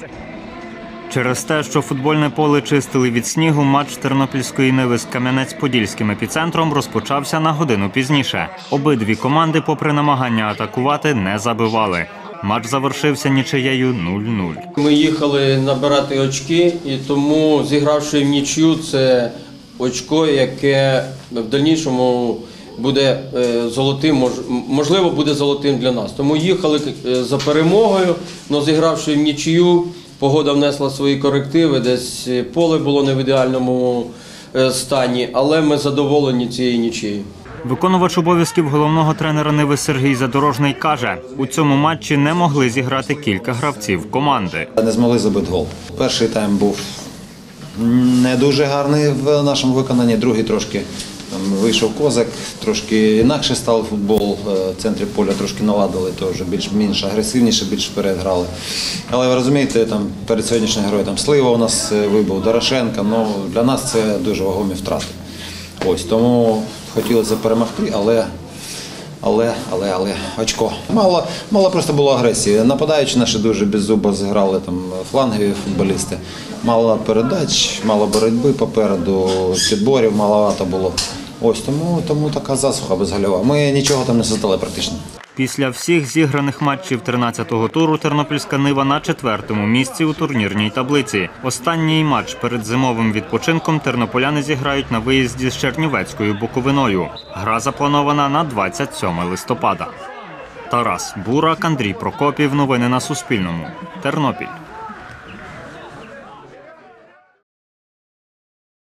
Через те, що футбольне поле чистили від снігу, матч Тернопільської Ниви з Кам'янець-Подільським епіцентром розпочався на годину пізніше. Обидві команди, попри намагання атакувати, не забивали. Матч завершився нічиєю 0-0. Ми їхали набирати очки, і тому, зігравши в нічию, це очко, яке в дальнішому буде золотим, можливо, буде золотим для нас. Тому їхали за перемогою, але зігравши в нічию, погода внесла свої корективи, десь поле було не в ідеальному стані, але ми задоволені цією нічиєю. Виконувач обов'язків головного тренера Ниви Сергій Задорожний каже, у цьому матчі не могли зіграти кілька гравців команди. Не змогли забити гол. Перший тайм був не дуже гарний в нашому виконанні, другий трошки вийшов Козак, трошки інакше став футбол, в центрі поля трошки наладили, теж більш агресивніше, більш вперед грали. Але ви розумієте, там перед сьогоднішньою грою там Слива у нас вибув, Дорошенко, для нас це дуже вагомі втрати. Ось, тому хотілося перемогти, але очко. Мало просто було агресії. Нападаючи наші дуже беззубо зіграли, там флангові футболісти. Мало передач, мало боротьби попереду, підборів маловато було. Ось тому така засуха безгольова. Ми нічого там не создали практично. Після всіх зіграних матчів 13-го туру Тернопільська Нива на 4-му місці у турнірній таблиці. Останній матч перед зимовим відпочинком тернополяни зіграють на виїзді з Чернівецькою Буковиною. Гра запланована на 27 листопада. Тарас Бурак, Андрій Прокопів. Новини на Суспільному. Тернопіль.